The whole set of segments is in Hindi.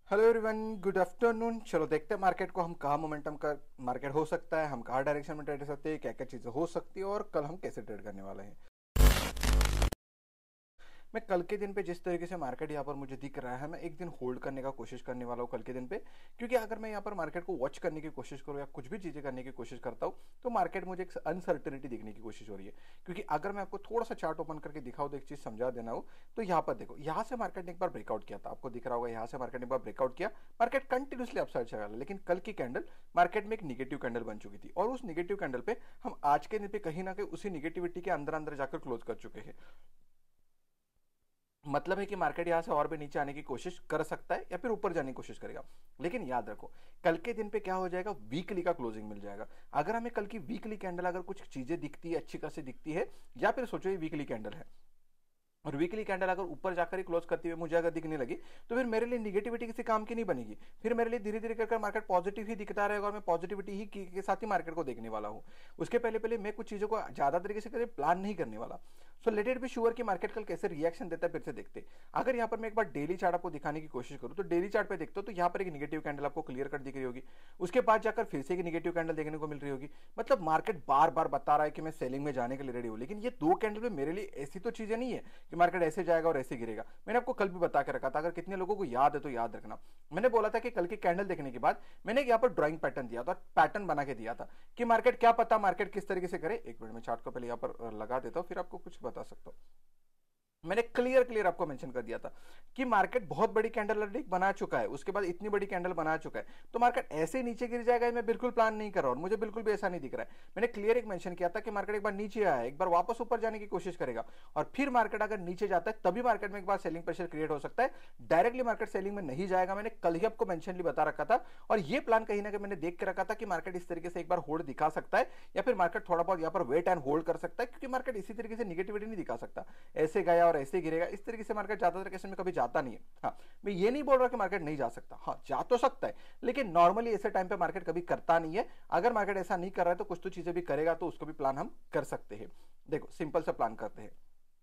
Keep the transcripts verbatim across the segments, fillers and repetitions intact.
Hello everyone, good afternoon. चलो देखते हैं मार्केट को, हम कहाँ मोमेंटम का मार्केट हो सकता है, हम कहाँ डायरेक्शन में ट्रेड कर सकते हैं, क्या क्या चीज़ें हो सकती है और कल हम कैसे ट्रेड करने वाले हैं। मैं कल के दिन पे जिस तरीके से मार्केट यहाँ पर मुझे दिख रहा है, मैं एक दिन होल्ड करने का कोशिश करने वाला हूँ कल के दिन पे। क्योंकि अगर मैं यहाँ पर मार्केट को वॉच करने की कोशिश करूँ या कुछ भी चीज़ें करने की कोशिश करता हूँ तो मार्केट मुझे एक अनसर्टेनिटी देखने की कोशिश हो रही है। क्योंकि अगर मैं आपको थोड़ा सा चार्ट ओपन करके दिखाऊँ, तो एक चीज़ समझा देना हो, तो यहाँ पर देखो, यहाँ से मार्केट ने एक बार ब्रेकआउट किया था, आपको दिख रहा होगा, यहाँ से मार्केट ने एक बार ब्रेकआउट किया, मार्केट कंटिन्यूसली अपसाइड चला, लेकिन कल की कैंडल मार्केट में एक निगेटिव कैंडल बन चुकी थी और उस निगेटिव कैंडल पे हम आज के दिन पे कहीं ना कहीं उसी निगेटिविटी के अंदर अंदर जाकर क्लोज कर चुके हैं। मतलब है कि मार्केट यहां से और भी नीचे आने की कोशिश कर सकता है या फिर ऊपर जाने की कोशिश करेगा। लेकिन याद रखो, कल के दिन पे क्या हो जाएगा, वीकली का क्लोजिंग मिल जाएगा। अगर हमें कल की वीकली कैंडल अगर कुछ चीजें दिखती है, अच्छी खासी दिखती है, या फिर सोचो ये वीकली कैंडल है और वीकली कैंडल अगर ऊपर जाकर ही क्लोज करती हुई मुझे अगर दिखने लगी, तो फिर मेरे लिए निगेटिविटी किसी काम की नहीं बनेगी। फिर मेरे लिए धीरे धीरे करके मार्केट पॉजिटिव ही दिखता रहेगा और मैं पॉजिटिविटी ही की, के साथ ही मार्केट को देखने वाला हूं। उसके पहले पहले मैं कुछ चीजों को ज्यादा तरीके से प्लान नहीं करने वाला। So let it be sure कि मार्केट कल कैसे रिएक्शन देता है, फिर से देखते। अगर यहाँ पर मैं एक बार डेली चार्ट आपको दिखाने की कोशिश करूँ, तो डेली चार्ट पे देखते हो तो यहाँ पर एक निगेटिव कैंडल आपको क्लियर कट दिख रही होगी। उसके बाद जाकर फिर से एक निगेटिव कैंडल देखने को मिल रही होगी। मतलब मार्केट बार बार बता रहा है कि मैं सेलिंग में जाने के लिए रेडी हूँ, लेकिन ये दो कैंडल में मेरे लिए ऐसी तो चीजें नहीं है कि मार्केट ऐसे जाएगा और ऐसे गिरेगा। मैंने आपको कल भी बता के रखा था, अगर कितने लोगों को याद है तो याद रखना, मैंने बोला था कि कल की कैंडल देखने के बाद मैंने यहाँ पर ड्राइंग पैटर्न दिया था, पैटर्न बना के दिया था कि मार्केट क्या पता मार्केट किस तरीके से करे। एक मिनट में चार्ट को पहले यहाँ पर लगा देता हूँ, फिर आपको कुछ बता सकता हूँ। मैंने क्लियर क्लियर आपको मेंशन कर दिया था कि मार्केट बहुत बड़ी कैंडल बना चुका है, उसके बाद इतनी बड़ी कैंडल बना चुका है, तो मार्केट ऐसे नीचे गिर जाएगा, मैं बिल्कुल प्लान नहीं कर रहा और मुझे बिल्कुल भी ऐसा नहीं दिख रहा है। मैंने क्लियर एक मेंशन किया था कि मार्केट एक बार नीचे आया, एक बार वापस ऊपर जाने की कोशिश करेगा और फिर मार्केट अगर नीचे जाता है तभी मार्केट में एक बार सेलिंग प्रेशर क्रिएट हो सकता है। डायरेक्टली मार्केट सेलिंग में नहीं जाएगा, मैंने कल ही आपको मेंशनली बता रखा था। और ये प्लान कहीं ना कहीं मैंने देख के रखा था कि मार्केट इस तरीके से एक बार होल्ड दिखा सकता है या फिर मार्केट थोड़ा बहुत यहाँ पर वेट एंड होल्ड कर सकता है, क्योंकि मार्केट इसी तरीके से निगेटिविटी नहीं दिखा सकता, ऐसे गया और ऐसे गिरेगा, इस तरीके से मार्केट ज्यादातर केस में कभी जाता नहीं है। हाँ, मैं ये नहीं बोल रहा कि मार्केट नहीं जा सकता, हाँ जा तो सकता है, लेकिन नॉर्मली ऐसे टाइम पे मार्केट कभी करता नहीं है। अगर मार्केट ऐसा नहीं कर रहा है तो कुछ तो चीजें भी करेगा, तो उसको भी प्लान हम कर सकते हैं। देखो सिंपल सा प्लान करते हैं।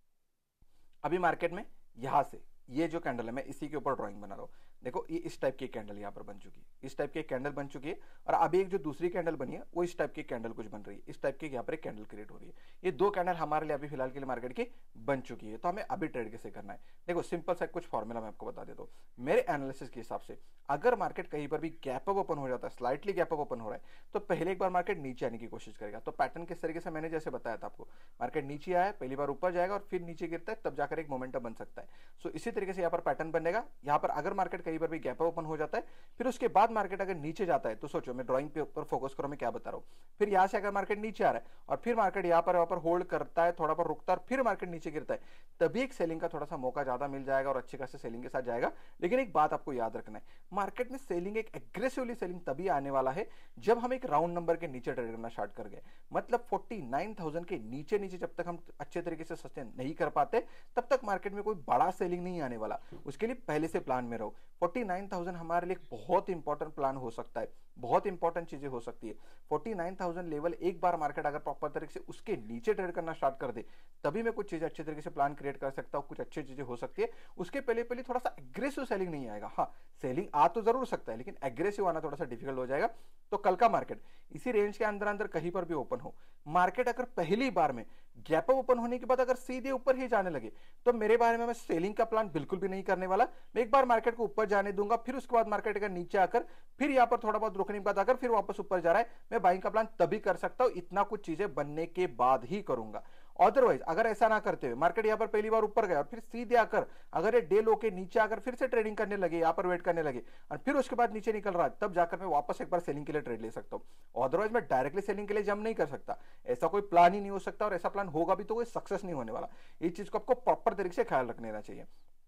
अभी मार्केट में यहां से ये जो कैंडल है, मैं इसी के ऊपर ड्राइंग बना रहा हूं। देखो ये इस टाइप की कैंडल यहां पर बन चुकी है, इस टाइप की कैंडल बन चुकी है, और अभी एक जो दूसरी कैंडल बनी है वो इस टाइप की कैंडल कुछ बन रही है, इस टाइप की यहां पर एक कैंडल क्रिएट हो रही है। ये दो कैंडल हमारे लिए अभी फिलहाल के लिए मार्केट की बन चुकी है, तो हमें अभी ट्रेड कैसे करना है। देखो सिंपल सा कुछ फॉर्मूला मैं आपको बता देता हूं। मेरे एनालिसिस के हिसाब से अगर मार्केट कहीं पर भी गैप अप ओपन हो जाता है, स्लाइटली गैप अप ओपन हो रहा है, तो पहले एक बार मार्केट नीचे आने की कोशिश करेगा। तो पैटर्न किस तरीके से मैंने जैसे बताया था आपको, मार्केट नीचे आया, पहली बार ऊपर जाएगा और फिर नीचे गिरता है, तब जाकर एक मोमेंटम बन सकता है। सो इसी तरीके से यहाँ पर पैटर्न बनेगा। यहाँ पर अगर मार्केट कहीं पर भी गैप ओपन हो जाता है, फिर उसके बाद मार्केट अगर नीचे जाता है, तो सोचो मैं ड्राइंग पे ऊपर फोकस करो, मैं क्या बता रहा हूं। फिर यहां से अगर मार्केट नीचे आ रहा है और फिर मार्केट यहां पर यहां पर होल्ड करता है, थोड़ा पर रुकता है और फिर मार्केट नीचे गिरता है, तभी एक सेलिंग का थोड़ा सा मौका ज्यादा मिल जाएगा और अच्छे खासे सेलिंग के साथ जाएगा। लेकिन एक बात आपको याद रखना है, मार्केट में सेलिंग एक एग्रेसिवली सेलिंग तभी आने वाला है जब हम एक राउंड नंबर के नीचे ट्रेड करना स्टार्ट कर गए। मतलब फोर्टी नाइन थाउजेंड के नीचे नीचे जब तक हम अच्छे तरीके से सस्टेन नहीं कर पाते, तब तक मार्केट में कोई बड़ा सेलिंग नहीं आने वाला। उसके लिए पहले से प्लान में रहो। फोर्टी नाइन थाउजेंड हमारे लिए बहुत इंपॉर्टेंट प्लान हो सकता है, बहुत इंपॉर्टेंट चीजें हो सकती है। फोर्टी नाइन थाउजेंड लेवल एक बार मार्केट अगर प्रॉपर तरीके से उसके नीचे ट्रेड करना स्टार्ट कर दे, तभी मैं कुछ चीजें अच्छे तरीके से प्लान क्रिएट कर सकता हूं, कुछ अच्छी चीजें हो सकती है। उसके पहले पहले थोड़ा सा एग्रेसिव सेलिंग नहीं आएगा। हाँ, सेलिंग आ तो जरूर सकता है, लेकिन एग्रेसिव आना थोड़ा सा डिफिकल्ट हो जाएगा। तो कल का मार्केट इसी रेंज के अंदर अंदर कहीं पर भी ओपन हो, मार्केट अगर पहली बार में गैप अप ओपन होने के बाद अगर सीधे ऊपर ही जाने लगे, तो मेरे बारे में मैं सेलिंग का प्लान बिल्कुल भी नहीं करने वाला। मैं एक बार मार्केट को ऊपर जाने दूंगा, फिर उसके बाद मार्केट अगर नीचे आकर फिर यहां पर थोड़ा बहुत रुकने के बाद अगर फिर वापस ऊपर जा रहा है, मैं बाइंग का प्लान तभी कर सकता हूं, इतना कुछ चीजें बनने के बाद ही करूंगा। अदरवाइज अगर ऐसा ना करते हुए मार्केट यहां पर पहली बार ऊपर गया और फिर सीधे आकर अगर ये डे लो के नीचे आकर फिर से ट्रेडिंग करने लगे, यहां पर वेट करने लगे और फिर उसके बाद नीचे निकल रहा है, तब जाकर मैं वापस एक बार सेलिंग के लिए ट्रेड ले सकता हूं। अदरवाइज मैं डायरेक्टली सेलिंग के लिए जंप नहीं कर सकता, ऐसा कोई प्लान ही नहीं हो सकता, और ऐसा प्लान होगा भी तो कोई सक्सेस नहीं होने वाला। इस चीज को आपको प्रॉपर तरीके से ख्याल रखना चाहिए।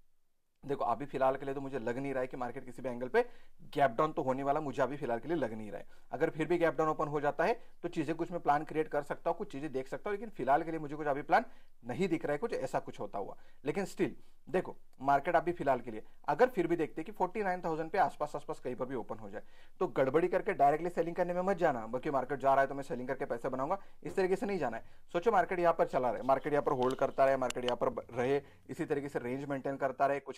देखो अभी फिलहाल के लिए तो मुझे लग नहीं रहा है कि मार्केट किसी भी एंगल पे गैप डाउन तो होने वाला, मुझे अभी फिलहाल के लिए लग नहीं रहा है। अगर फिर भी गैप डाउन ओपन हो जाता है तो चीजें कुछ मैं प्लान क्रिएट कर सकता हूं, कुछ चीजें देख सकता हूं, लेकिन फिलहाल के लिए मुझे कुछ अभी प्लान नहीं दिख रहा है कुछ ऐसा कुछ होता हुआ। लेकिन स्टिल देखो मार्केट अभी फिलहाल के लिए अगर फिर भी देखते कि फोर्टी नाइन थाउजेंड पे आसपास आसपास कहीं पर भी ओपन हो जाए, तो गड़बड़ी करके डायरेक्टली सेलिंग करने में मत जाना, बल्कि मार्केट जा रहा है तो मैं सेलिंग करके पैसे बनाऊंगा, इस तरीके से नहीं जाना है। सोचो मार्केट यहाँ पर चला रहे, मार्केट यहाँ पर होल्ड करता रहे, मार्केट यहाँ पर रहे, इसी तरीके से रेंज मेंटेन करता रहे, कुछ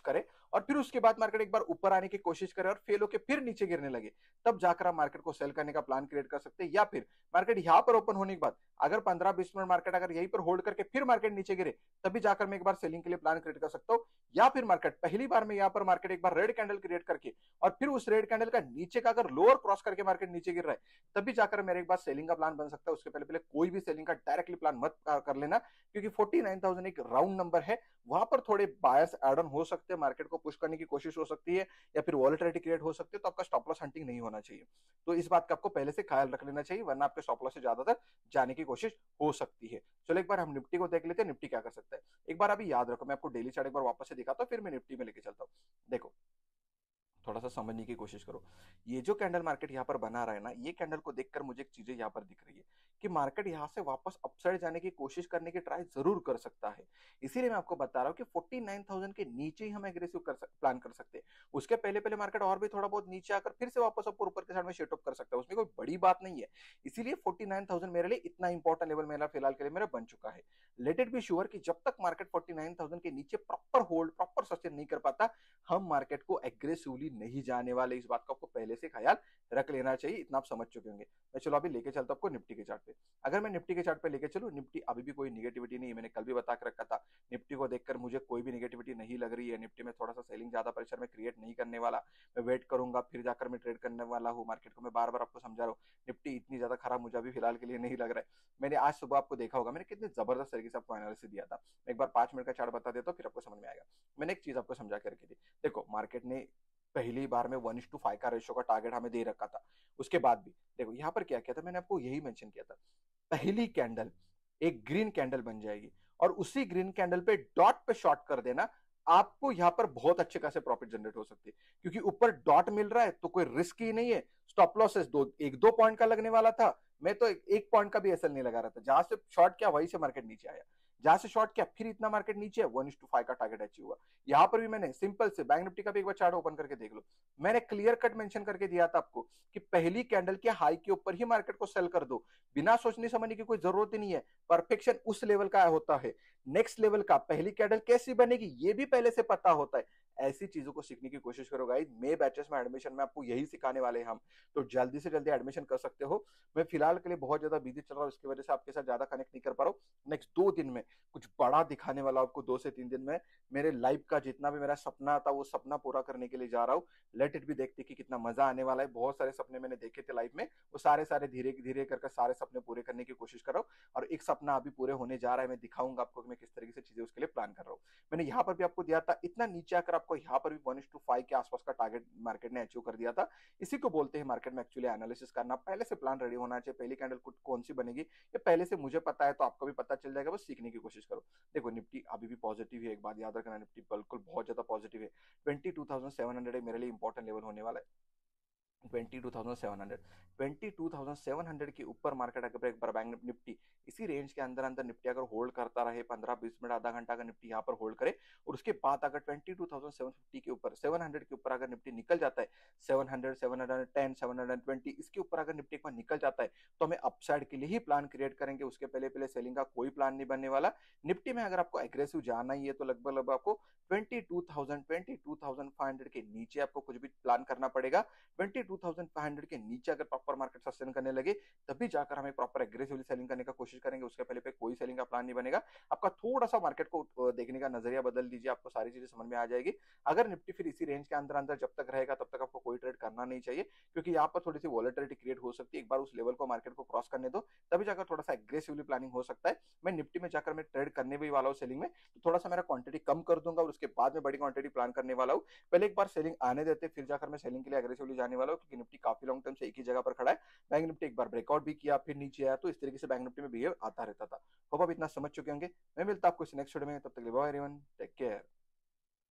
करे और फिर उसके बाद मार्केट एक बार ऊपर आने की कोशिश करे और फेल होकर फिर नीचे गिरने लगे, तब जाकर आप मार्केट को सेल करने का प्लान क्रिएट कर सकते हैं। या फिर मार्केट यहां पर ओपन होने के बाद अगर पंद्रह बीस मिनट मार्केट अगर यहीं पर होल्ड करके फिर मार्केट नीचे गिरे, तभी जाकर मैं एक बार सेलिंग के लिए प्लान क्रिएट कर सकता हूं। या फिर मार्केट पहली बार में यहां पर मार्केट एक बार रेड कैंडल क्रिएट करके और फिर उस रेड कैंडल का नीचे का अगर लोअर क्रॉस करके मार्केट नीचे गिर रहा है, तभी जाकर मेरे एक बार सेलिंग का प्लान बन सकता है। उसके पहले पहले कोई भी सेलिंग का डायरेक्टली प्लान मत कर लेना, क्योंकि फोर्टी नाइन थाउजेंड एक राउंड नंबर है, वहां पर थोड़े बायर्स ऐड ऑन हो सकते हैं, मार्केट को पुश करने की कोशिश हो सकती है या फिर वॉलेटिलिटी क्रिएट हो सकती है, तो आपका स्टॉप लॉस हंटिंग नहीं होना चाहिए। तो इस बात का आपको पहले से ख्याल रख लेना चाहिए, वरना आपके स्टॉप लॉस से ज्यादातर जाने की कोशिश हो सकती है। चलो एक बार हम निफ्टी को देख लेते हैं, निफ्टी क्या कर सकता है। एक बार अभी याद रखो, मैं आपको डेली चार्ट एक बार वापस से दिखाता हूं, फिर मैं निफ्टी में लेके चलता हूं। देखो थोड़ा सा समझने की कोशिश करो, ये जो कैंडल मार्केट यहाँ पर बना रहा है ना, ये कैंडल को देखकर मुझे एक चीजें यहाँ पर दिख रही है कि मार्केट यहाँ से वापस अपसाइड जाने की कोशिश करने की ट्राई जरूर कर सकता है। इसीलिए मैं आपको बता रहा हूँ कि फोर्टी नाइन थाउजेंड के नीचे ही हम एग्रेसिव कर सक, प्लान कर सकते हैं। उसके पहले पहले मार्केट और भी थोड़ा बहुत नीचे आकर फिर से वापस ऊपर ऊपर के साइड में शेट अप कर सकता है, उसमें कोई बड़ी बात नहीं है। इसीलिए फोर्टी नाइन थाउजेंड मेरे लिए इतना इंपॉर्टेंट लेवल मेरा फिलहाल के लिए मेरा बन चुका है। लेट इट बी श्योर कि जब तक मार्केट फोर्टी नाइन थाउजेंड के नीचे प्रॉपर होल्ड प्रॉपर सस्टेन नहीं कर पाता, हम मार्केट को एग्रेसिवली नहीं जाने वाले। इस बात को आपको पहले से ख्याल रख लेना चाहिए, इतना आप समझ चुके होंगे। मैं चलो अभी लेके चलता हूं आपको निफ्टी के चार्ट पे। अगर मैं निफ्टी के चार्ट पे लेके चलूं, निफ्टी अभी भी कोई निगेटिविटी नहीं है, मैंने कल भी बता के रखा था। निफ्टी को देखकर मुझे कोई भी निगेटिविटी नहीं लग रही है। निफ्टी में थोड़ा सा सेलिंग ज्यादा प्रेशर में क्रिएट नहीं करने वाला, मैं वेट करूंगा फिर जाकर मैं ट्रेड करने वाला हूँ। मार्केट को मैं बार बार आपको समझा रहा हूँ, निफ्टी इतनी ज्यादा खराब मुझे अभी फिलहाल के लिए नहीं लग रहा है। मैंने आज सुबह आपको देखा होगा, मैंने कितने जबरदस्त तरीके से आपको एनालिसिस दिया था। मैं एक बार पांच मिनट का चार्ट बता देता हूँ, फिर आपको समझ में आएगा। मैंने एक चीज आपको समझा के रखी थी। देखो मार्केट ने पहली बार में वन इज टू फाइव का रेशियो का टारगेट हमें दे रखा था। उसके बाद भी देखो यहाँ पर क्या किया था, मैंने आपको यही मेंशन किया था, पहली कैंडल एक ग्रीन कैंडल बन जाएगी और उसी ग्रीन कैंडल पे डॉट पे शॉर्ट कर देना, आपको यहाँ पर बहुत अच्छे खासे प्रॉफिट जनरेट हो सकती है। क्योंकि ऊपर डॉट मिल रहा है तो कोई रिस्क ही नहीं है। स्टॉप लॉसेस दो एक दो पॉइंट का लगने वाला था, मैं तो एक, एक पॉइंट का भी एसएल नहीं लगा रहा था। जहां से शॉर्ट किया वहीं से मार्केट नीचे आया, जहां से शॉर्ट किया फिर इतना मार्केट नीचे है, वन इज टू फाइव का टारगेट अचीव हुआ। यहां पर भी मैंने सिंपल से बैंक निफ्टी का भी एक बार चार्ट ओपन करके देख लो, मैंने क्लियर कट मेंशन करके दिया था आपको कि पहली कैंडल के हाई के ऊपर ही मार्केट को सेल कर दो, बिना सोचने समझने की कोई जरूरत ही नहीं है। परफेक्शन उस लेवल का होता है, नेक्स्ट लेवल का पहली कैंडल कैसी बनेगी ये भी पहले से पता होता है। ऐसी चीजों को सीखने की कोशिश करो गाइस। मे बैचेस में एडमिशन में आपको यही सिखाने वाले हैं हम, तो जल्दी से जल्दी एडमिशन कर सकते हो। मैं फिलहाल के लिए बहुत ज्यादा बिजी चल रहा हूँ, इसकी वजह से आपके साथ ज्यादा कनेक्ट नहीं कर पा रहा हूँ। नेक्स्ट दो दिन में कुछ बड़ा दिखाने वाला आपको, दो से तीन दिन में मेरे लाइफ का जितना भी मेरा सपना था वो सपना पूरा करने के लिए जा रहा हूँ। लेट इट भी देखते कि कितना मजा आने वाला है। बहुत सारे सपने मैंने देखे थे लाइफ में, वो सारे सारे धीरे धीरे करके सारे सपने पूरे करने की कोशिश कर रहा हूँ। और एक सपना अभी पूरे होने जा रहा है, मैं दिखाऊंगा आपको कि मैं किस तरीके से चीजें उसके लिए प्लान कर रहा हूँ। मैंने यहाँ पर भी आपको दिया था, इतना नीचे आकर आपको यहाँ पर भी वन इज टू फाइव के आसपास का टारगेट मार्केट ने अचीव कर दिया था। इसी को बोलते हैं मार्केट में एक्चुअली एनालिसिस करना। पहले से प्लान रेडी होना चाहिए, पहली कैंडल कौन सी बनेगी ये पहले से मुझे पता है, तो आपको भी पता चल जाएगा, बस सीखने की कोशिश करो। देखो निफ्टी अभी भी पॉजिटिव है, एक बात याद रखना, निफ्टी बिल्कुल बहुत ज्यादा पॉजिटिव है। Twenty two thousand seven hundred मेरे लिए इंपॉर्टेंट लेवल होने वाला है। Twenty two thousand seven hundred twenty two thousand seven hundred के ऊपर मार्केट अगर एक बार बैंक निफ्टी इसी रेंज के अंदर अंदर निफ्टी अगर होल्ड करता रहे पंद्रह बीस मिनट आधा घंटा अगर निफ्टी यहाँ पर होल्ड करे, और उसके बाद अगर twenty two thousand seven fifty के ऊपर सेवन हंड्रेड के ऊपर अगर निफ्टी निकल जाता है, seven hundred seven hundred ten seven hundred twenty इसके ऊपर अगर निफ्टी एक बार निकल जाता है, तो हमें अपसाइड के लिए ही प्लान क्रिएट करेंगे। उसके पहले पहले सेलिंग का कोई प्लान नहीं बनने वाला। निफ्टी में अगर आपको एग्रेसिव जाना ही है तो लगभग लगभग आपको twenty two thousand twenty two thousand five hundred के नीचे आपको कुछ भी प्लान करना पड़ेगा। Twenty two thousand five hundred के नीचे अगर प्रॉपर मार्केट सस्टेन करने लगे, तभी जाकर हमें प्रॉपर एग्रेसिवली सेलिंग करने का कोशिश करेंगे। उसके पहले पे कोई सेलिंग का प्लान नहीं बनेगा। आपका थोड़ा सा मार्केट को देखने का नजरिया बदल दीजिए, आपको सारी चीजें समझ में आ जाएगी। अगर निफ्टी फिर इसी रेंज के अंदर अंदर जब तक रहेगा तब तक आपको कोई ट्रेड करना नहीं चाहिए, क्योंकि यहाँ पर थोड़ी सी वॉलेटिलिटी क्रिएट हो सकती है। एक बार उस लेवल को मार्केट को क्रॉस करने दो, तभी जाकर थोड़ा सा एग्रेसिवली प्लानिंग हो सकता है। मैं निफ्टी में जाकर मैं ट्रेड करने भी वाला हूँ सेलिंग में, तो थोड़ा सा मेरा क्वांटिटी कम कर दूंगा और उसके बाद में बड़ी क्वांटिटी प्लान करने वाला हूँ। पहले एक बार सेलिंग आने देते, फिर जाकर मैं सेलिंग के लिए एग्रेसिवली जाने वाला हूँ, क्योंकि निफ्टी काफी लॉन्ग टर्म से एक ही जगह पर खड़ा है। बैंक निफ्टी एक बार ब्रेकआउट भी किया फिर नीचे आया, तो इस तरीके से बैंक निफ्टी में बिहेव आता रहता था। होप आप इतना समझ चुके होंगे। मैं मिलता आपको नेक्स्ट वीडियो में, तब तक के लिए बाय एवरीवन, टेक केयर।